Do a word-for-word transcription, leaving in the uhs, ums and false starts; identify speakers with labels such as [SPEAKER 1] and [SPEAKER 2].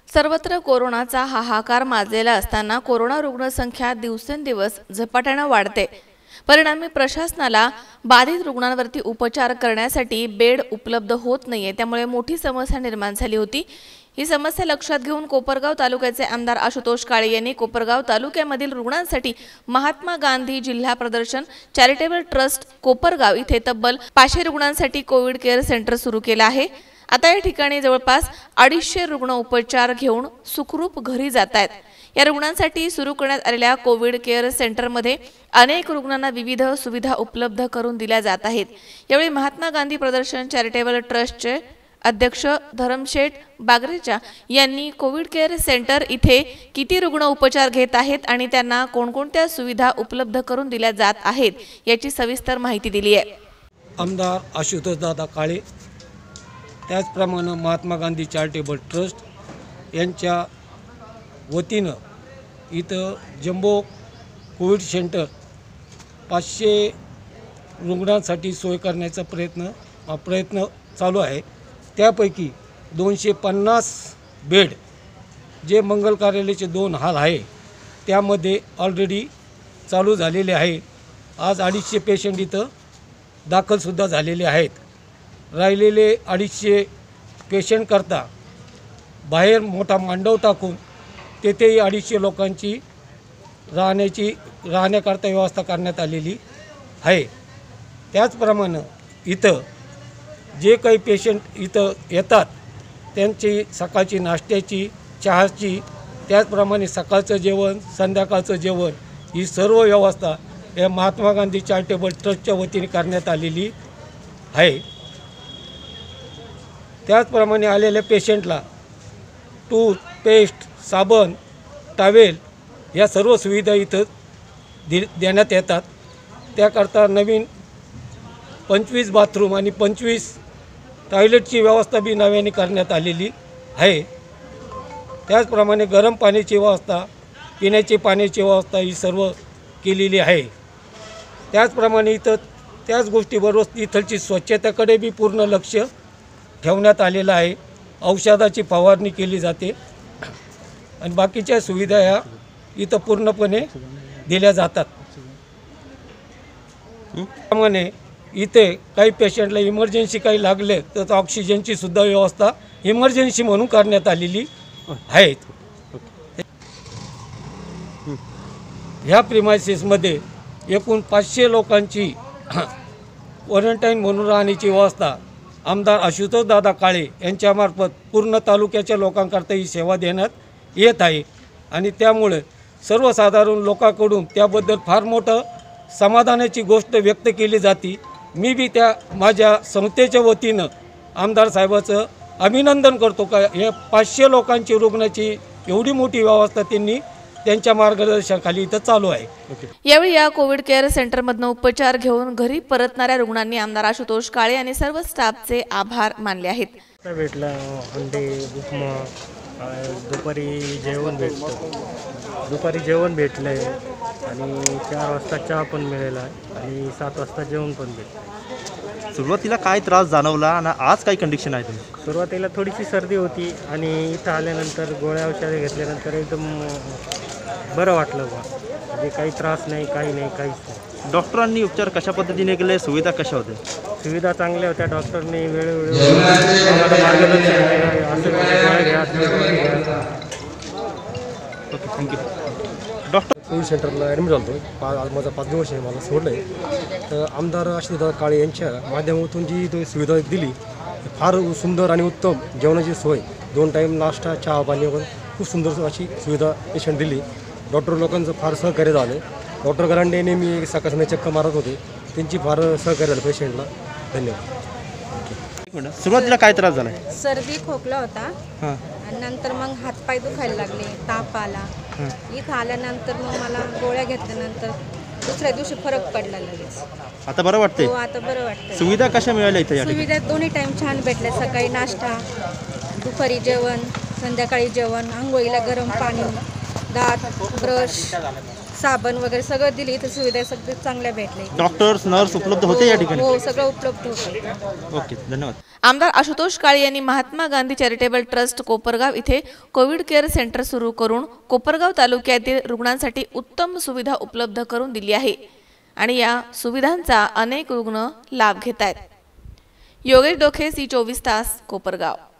[SPEAKER 1] सर्वत्र कोरोनाचा हाहाकार माजलेला असताना कोरोना रुग्णसंख्या दिवसेंदिवस झपाट्याने वाढते। परिणामी प्रशासनाला बाधित रुग्णांवरती उपचार करण्यासाठी बेड उपलब्ध होत नाहीये, त्यामुळे मोठी समस्या निर्माण झाली होती। ही समस्या लक्षात घेऊन कोपरगाव तालुक्याचे आमदार आशुतोष काळे यांनी कोपरगाव तालुक्यामधील रुग्णांसाठी महात्मा गांधी जिल्हा प्रदर्शन चॅरिटेबल ट्रस्ट कोपरगाव इथे तब्बल पाचशे रुग्णांसाठी कोविड केअर सेंटर सुरू केले आहे। आता या ठिकाणी जवळपास अडीचशे रुग्ण उपचार घेऊन सुखरूप घरी जात आहेत। या रुग्णांसाठी सुरू करण्यात आलेल्या कोविड केअर सेंटरमध्ये अनेक रुग्णांना विविध सुविधा उपलब्ध करून दिल्या जात आहेत। यावेळी महात्मा गांधी प्रदर्शन चॅरिटेबल ट्रस्टचे अध्यक्ष धरमशेठ बागरेचा यांनी कोविड केअर सेंटर इथे किती रुग्ण उपचार घेत आहेत आणि त्यांना कोणकोणत्या सुविधा उपलब्ध करून दिल्या जात आहेत याची सविस्तर माहिती दिली आहे।
[SPEAKER 2] आमदार आशुतोष दादा काळे, त्याचप्रमाणे महात्मा गांधी चॅरिटेबल ट्रस्ट यांच्या वतीनं इथं जम्बो कोविड सेंटर पाचशे रुग्णांसाठी सोय करण्याचा प्रयत्न प्रयत्न चालू आहे। त्यापैकी दोनशे पन्नास बेड जे मंगल कार्यालयाचे दोन हॉल आहे त्यामध्ये ऑलरेडी चालू झालेले आहे। आज अडीचशे पेशंट इथं दाखलसुद्धा झालेले आहेत। राहिलेले अडीचशे पेशंट करता बाहेर मोठा मांडव टाकून तेथेही अडीचशे लोकांची राहण्याची राहण्याकरता व्यवस्था करण्यात आलेली आहे। त्याचप्रमाणे इथं जे काही पेशंट इथं येतात त्यांची सकाळची नाश्त्याची, चहाची, त्याचप्रमाणे सकाळचं जेवण, संध्याकाळचं जेवण ही सर्व व्यवस्था या महात्मा गांधी चॅरिटेबल ट्रस्टच्या वतीने करण्यात आलेली आहे। त्याचप्रमाणे आलेल्या पेशंटला टूथपेस्ट, साबण, टॉवेल या सर्व सुविधा इथं दे देण्यात येतात। त्याकरता नवीन पंचवीस बाथरूम आणि पंचवीस टॉयलेटची व्यवस्था बी नव्याने करण्यात आलेली आहे। त्याचप्रमाणे गरम पाण्याची व्यवस्था, पिण्याची पाण्याची व्यवस्था ही सर्व केलेली आहे। त्याचप्रमाणे इथं त्याच गोष्टीबरोबर इथलची स्वच्छतेकडे बी पूर्ण लक्ष ठेवण्यात आलेलं आहे। औषधाची फवारणी केली जाते आणि बाकीच्या सुविधा ह्या इथं पूर्णपणे दिल्या जातात। त्याप्रमाणे इथे काही पेशंटला इमर्जन्सी काही लागले तर ऑक्सिजनची सुद्धा व्यवस्था इमर्जन्सी म्हणून करण्यात आलेली आहे। ह्या प्रिमायसिसमध्ये एकूण पाचशे लोकांची क्वारंटाईन म्हणून राहण्याची व्यवस्था आमदार आशुतोष दादा काळे यांच्यामार्फत पूर्ण तालुक्याच्या लोकांकरता ही सेवा देण्यात येत आहे आणि त्यामुळे सर्वसाधारण लोकांकडून त्याबद्दल फार मोठं समाधानाची गोष्ट व्यक्त केली जाते। मी बी त्या माझ्या संस्थेच्या वतीनं आमदार साहेबाचं अभिनंदन करतो का हे पाचशे लोकांची रुग्णाची एवढी मोठी व्यवस्था त्यांनी त्यांच्या मार्गदर्शनाखाली इथं चालू आहे।
[SPEAKER 1] यावेळी या कोविड केअर सेंटरमधून उपचार घेऊन घरी परतणाऱ्या रुग्णांनी आमदार आशुतोष काळे आणि सर्व स्टाफचे आभार मानले आहेत।
[SPEAKER 3] भेटला अंडे, उपमा, दुपारी जेवण भेटतं, दुपारी जेवण भेटलं आहे आणि चार वाजता चहा पण मिळाला आणि सात वाजता जेवण पण भेटलं।
[SPEAKER 4] सुरुवातीला काय त्रास जाणवला आणि आज काय कंडिशन आहे तुम्ही?
[SPEAKER 3] सुरुवातीला थोडीशी सर्दी होती आणि इथं आल्यानंतर गोळ्या औषधे घेतल्यानंतर एकदम बरं वाटलं बा, म्हणजे काही त्रास नाही, काही नाही, काहीच नाही।
[SPEAKER 4] डॉक्टरांनी उपचार कशा पद्धतीने केले, सुविधा कशा होत्या?
[SPEAKER 3] सुविधा चांगल्या होत्या। डॉक्टरने वेळोवेळी आम्हाला मार्गदर्शन केलं, असं गोळ्या घ्या, घ्या।
[SPEAKER 4] Okay, thank you. डॉक्टर
[SPEAKER 5] कोविड सेंटरला ॲडमिट झालो होतो। पा आज माझा पाच दिवस आहे, मला सोडलं आहे। तर आमदार आशुतोष काळे यांच्या माध्यमातून जी तो सुविधा दिली फार सुंदर आणि उत्तम जेवणाची सोय, दोन टाईम नाश्ता, चहा पाणी वगैरे खूप सुंदर अशी सुविधा पेशंट दिली। डॉक्टर लोकांचं फार सहकार्य झालं। डॉक्टर गरांडे नेहमी सकाळ संध्याकाळी चक्कर मारत होते, त्यांची फार सहकार्य झालं पेशंटला। धन्यवाद।
[SPEAKER 4] सुरुवातीला काय त्रास झाला?
[SPEAKER 6] सर्दी खोकला होता
[SPEAKER 4] हां,
[SPEAKER 6] आणि नंतर मग हातपाय दुखायला लागले, ताप आला। इथं आल्यानंतर मग मला गोळ्या घेतल्यानंतर दुसऱ्या दिवशी फरक पडला लगेच।
[SPEAKER 4] आता बरं वाटतंय?
[SPEAKER 6] हो, आता बरं वाटतं।
[SPEAKER 4] सुविधा कशा मिळाल्या इथे?
[SPEAKER 6] सुविधा दोन्ही टाईम छान भेटल्या, सकाळी नाश्ता, दुपारी जेवण, संध्याकाळी जेवण, आंघोळीला गरम पाणी, दात, ब्रश साबण वगैरे सगळं दिली, इथं सुविधा सगळ्या चांगल्या भेटल्या.
[SPEAKER 4] डॉक्टर्स नर्स उपलब्ध होते या ठिकाणी?
[SPEAKER 6] हो, सगळं उपलब्ध होतं.
[SPEAKER 4] ओके, धन्यवाद.
[SPEAKER 1] आमदार आशुतोष काळे यांनी महात्मा गांधी चॅरिटेबल ट्रस्ट कोपरगाव इथे कोविड केअर सेंटर सुरू करून कोपरगाव तालुक्यातील रुग्णांसाठी उत्तम सुविधा उपलब्ध करून दिली आहे आणि या सुविधांचा अनेक रुग्ण लाभ घेत आहेत. योगेश डोखे, सी चोवीस तास, कोपरगाव.